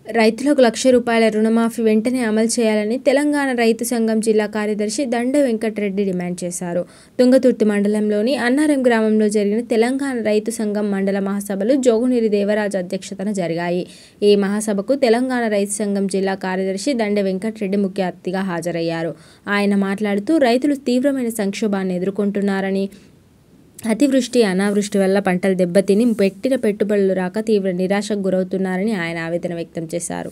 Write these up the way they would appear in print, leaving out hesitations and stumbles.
రైతులకు ₹1,00,000 రుణమాఫీ వెంటనే అమలు చేయాలని తెలంగాణ రైతు సంఘం జిల్లా కార్యదర్శి దండ వెంకటరెడ్డి డిమాండ్ చేశారు. తుంగతుర్తి మండలంలోని అన్నారం గ్రామంలో జరిగిన తెలంగాణ రైతు సంఘం మండల మహాసభలు జోగునీరి దేవరాజు అధ్యక్షతన జరిగాయి. ఈ మహాసభకు తెలంగాణ రైతు సంఘం జిల్లా కార్యదర్శి దండ వెంకటరెడ్డి ముఖ్య అతిథిగా హాజరయ్యారు. ఆయన మాట్లాడుతూ రైతులు తీవ్రమైన సంక్షోభాన్ని ఎదుర్కొంటున్నారని, అతివృష్టి అనావృష్టి వల్ల పంటలు దెబ్బతిని పెట్టిన పెట్టుబడులు రాక తీవ్ర నిరాశకు గురవుతున్నారని ఆయన ఆవేదన వ్యక్తం చేశారు.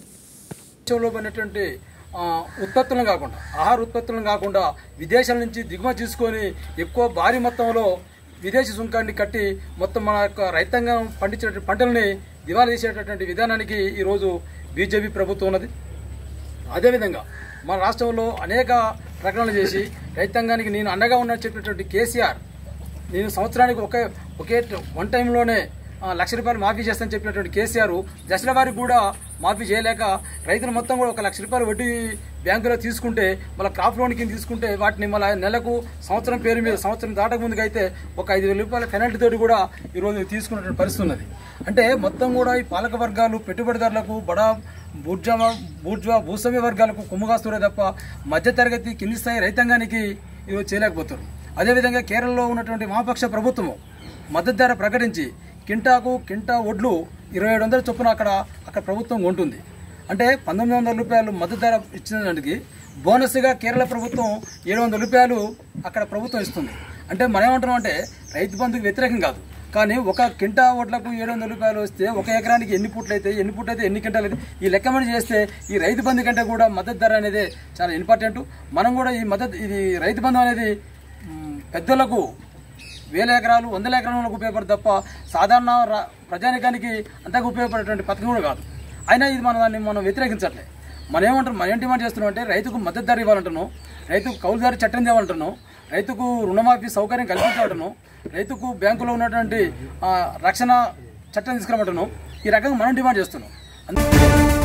ఉత్పత్తులను కాకుండా ఆహార ఉత్పత్తులను కాకుండా విదేశాల నుంచి దిగుమతి చేసుకొని ఎక్కువ భారీ మొత్తంలో విదేశీ సుంకాన్ని కట్టి మొత్తం మన యొక్క రైతాంగం పండించిన పంటలని దివాలా తీసేటటువంటి విధానానికి ఈరోజు బీజేపీ ప్రభుత్వం ఉన్నది. అదేవిధంగా మన రాష్ట్రంలో అనేక ప్రకటనలు చేసి రైతాంగానికి నేను అండగా ఉన్నట్టు చెప్పినటువంటి కేసీఆర్ నేను సంవత్సరానికి ఒకే వన్ టైంలోనే ₹1,00,000 మాఫీ చేస్తానని చెప్పినటువంటి కేసీఆర్ దశల వారికి కూడా మాఫీ చేయలేక రైతులు మొత్తం కూడా ₹1,00,000 వడ్డీ బ్యాంకులో తీసుకుంటే మళ్ళీ క్రాప్ లోన్ కింద తీసుకుంటే వాటిని మళ్ళీ నెలకు సంవత్సరం పేరు మీద సంవత్సరం దాటక ముందుకు అయితే ఒక ₹5,000 పెనాల్టీ తోటి కూడా ఈరోజు తీసుకున్నటువంటి పరిస్థితి ఉన్నది. అంటే మొత్తం కూడా ఈ పాలక వర్గాలు పెట్టుబడిదారులకు బడా బూర్జువా భూస్వామ్య వర్గాలకు కుమ్ముగాస్తురే తప్ప మధ్యతరగతి కింది స్థాయి రైతాంగానికి ఈరోజు చేయలేకపోతారు. అదేవిధంగా కేరళలో ఉన్నటువంటి వామపక్ష ప్రభుత్వము మద్దతు ధర ప్రకటించి కింటా వడ్లు 2,700 చొప్పున అక్కడ ప్రభుత్వం కొంటుంది. అంటే ₹1,900 మద్దతు ధర ఇచ్చిన దానికి బోనస్గా కేరళ ప్రభుత్వం ₹700 అక్కడ ప్రభుత్వం ఇస్తుంది. అంటే మనం ఏమంటున్నాం అంటే రైతు బంధుకు వ్యతిరేకం కాదు, కానీ ఒక కింటా వడ్లకు ₹700 వస్తే ఒక ఎకరానికి ఎన్ని పుట్లు అయితే ఎన్ని కింటాలు అయితే ఈ లెక్కమని చేస్తే ఈ రైతు బంధు కంటే కూడా మద్దతు ధర అనేది చాలా ఇంపార్టెంట్. మనం కూడా ఇది రైతు బంధు అనేది పెద్దలకు 1,000 ఎకరాలు 100 ఎకరాలకు ఉపయోగపడదు తప్ప సాధారణ ప్రజానికానికి అంతగా ఉపయోగపడేటువంటి పథకం కూడా కాదు. అయినా ఇది మనం వ్యతిరేకించట్లే. మనం ఏం డిమాండ్ చేస్తున్నాం అంటే రైతుకు మద్దతు ధర ఇవ్వాలంటున్నాం, రైతుకు కౌలుదారి చట్టం తేవాలంటున్నాం, రైతుకు రుణమాఫీ సౌకర్యం కల్పించాలంటున్నాం, రైతుకు బ్యాంకులో ఉన్నటువంటి రక్షణ చట్టం తీసుకురామంటున్నాం. ఈ రకంగా మనం డిమాండ్ చేస్తున్నాం.